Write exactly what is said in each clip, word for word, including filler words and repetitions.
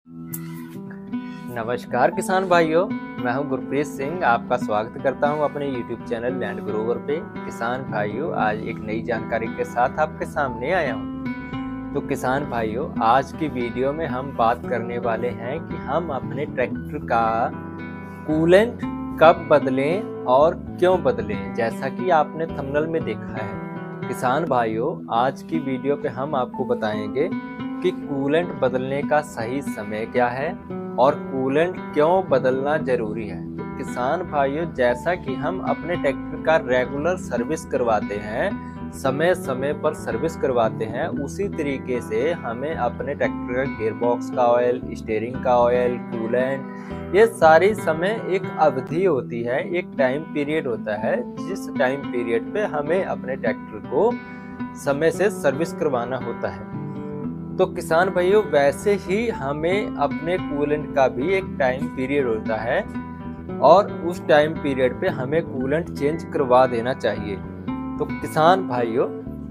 नमस्कार किसान भाइयों, मैं हूं गुरप्रीत सिंह। आपका स्वागत करता हूं अपने यूट्यूब चैनल लैंड ग्रोवर पे। किसान भाइयों, आज एक नई जानकारी के साथ आपके सामने आया हूं। तो किसान भाइयों, आज की वीडियो में हम बात करने वाले हैं कि हम अपने ट्रैक्टर का कूलेंट कब बदलें और क्यों बदलें। जैसा कि आपने थंबनेल में देखा है किसान भाइयों, आज की वीडियो पे हम आपको बताएंगे कि कूलेंट बदलने का सही समय क्या है और कूलेंट क्यों बदलना जरूरी है। तो किसान भाइयों, जैसा कि हम अपने ट्रैक्टर का रेगुलर सर्विस करवाते हैं, समय समय पर सर्विस करवाते हैं, उसी तरीके से हमें अपने ट्रैक्टर का गियरबॉक्स का ऑयल, स्टीयरिंग का ऑयल, कूलेंट, ये सारी समय एक अवधि होती है, एक टाइम पीरियड होता है, जिस टाइम पीरियड पे हमें अपने ट्रैक्टर को समय से सर्विस करवाना होता है। तो किसान भाइयों, वैसे ही हमें अपने कूलेंट का भी एक टाइम पीरियड होता है और उस टाइम पीरियड पे हमें कूलेंट चेंज करवा देना चाहिए। तो किसान भाइयों,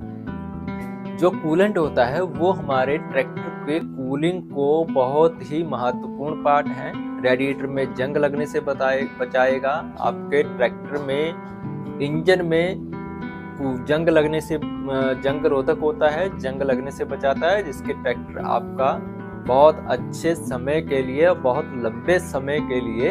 जो कूलेंट होता है वो हमारे ट्रैक्टर के कूलिंग को बहुत ही महत्वपूर्ण पार्ट है। रेडिएटर में जंग लगने से बताए बचाएगा, आपके ट्रैक्टर में इंजन में जंग लगने से जंग रोधक होता है, जंग लगने से बचाता है, जिसके ट्रैक्टर आपका बहुत अच्छे समय के लिए, बहुत लंबे समय के लिए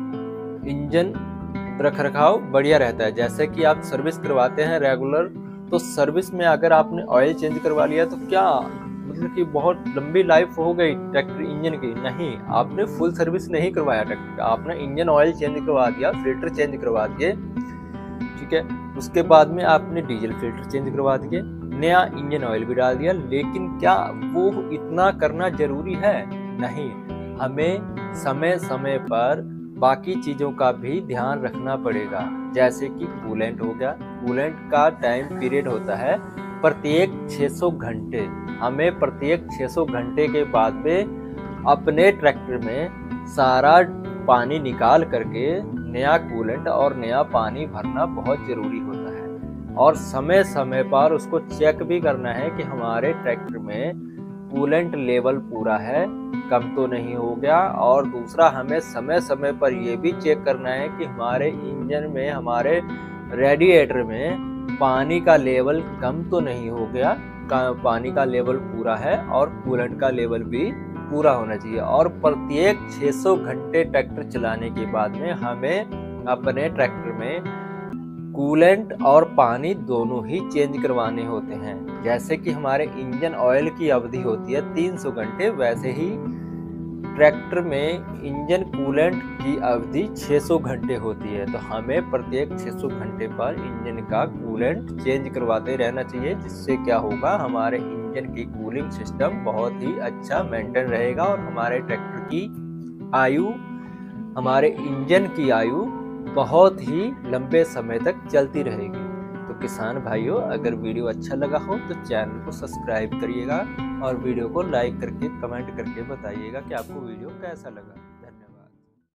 इंजन रखरखाव बढ़िया रहता है। जैसे कि आप सर्विस करवाते हैं रेगुलर, तो सर्विस में अगर आपने ऑयल चेंज करवा लिया तो क्या मतलब कि बहुत लंबी लाइफ हो गई ट्रैक्टर इंजन की? नहीं, आपने फुल सर्विस नहीं करवाया ट्रैक्टर का, आपने इंजन ऑयल चेंज करवा दिया, फिल्टर चेंज करवा दिए, ठीक है, उसके बाद में आपने डीजल फिल्टर चेंज करवा दिए, नया इंजन ऑयल भी डाल दिया, लेकिन क्या वो इतना करना जरूरी है? नहीं, हमें समय समय पर बाकी चीजों का भी ध्यान रखना पड़ेगा। जैसे कि कूलेंट हो गया, कूलेंट का टाइम पीरियड होता है प्रत्येक छह सौ घंटे। हमें प्रत्येक छह सौ घंटे के बाद में अपने ट्रैक्टर में सारा पानी निकाल करके नया कूलेंट और नया पानी भरना बहुत जरूरी होता है। और समय समय पर उसको चेक भी करना है कि हमारे ट्रैक्टर में कूलेंट लेवल पूरा है, कम तो नहीं हो गया। और दूसरा, हमें समय समय पर यह भी चेक करना है कि हमारे इंजन में, हमारे रेडिएटर में पानी का लेवल कम तो नहीं हो गया, पानी का लेवल पूरा है और कूलेंट का लेवल भी पूरा होना चाहिए। और प्रत्येक छह सौ घंटे ट्रैक्टर चलाने के बाद में हमें अपने ट्रैक्टर में कूलेंट और पानी दोनों ही चेंज करवाने होते हैं। जैसे कि हमारे इंजन ऑयल की अवधि होती है तीन सौ घंटे, वैसे ही ट्रैक्टर में इंजन कूलेंट की अवधि छह सौ घंटे होती है। तो हमें प्रत्येक छह सौ घंटे पर इंजन का कूलेंट चेंज करवाते रहना चाहिए, जिससे क्या होगा, हमारे इंजन की कूलिंग सिस्टम बहुत ही अच्छा मेंटेन रहेगा और हमारे ट्रैक्टर की आयु, हमारे इंजन की आयु बहुत ही लंबे समय तक चलती रहेगी। तो किसान भाइयों, अगर वीडियो अच्छा लगा हो तो चैनल को सब्सक्राइब करिएगा और वीडियो को लाइक करके कमेंट करके बताइएगा कि आपको वीडियो कैसा लगा।